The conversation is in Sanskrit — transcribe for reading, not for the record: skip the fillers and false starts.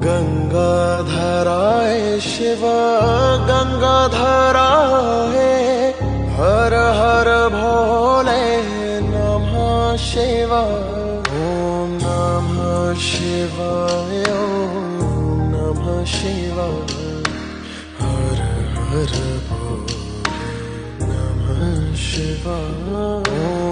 गंगाधराय शिव गंगाधराय हर हर भोले नमः शिवाय। ओम नमः शिवाय ओम नमः शिवाय हर हर भोले नमः शिवाय।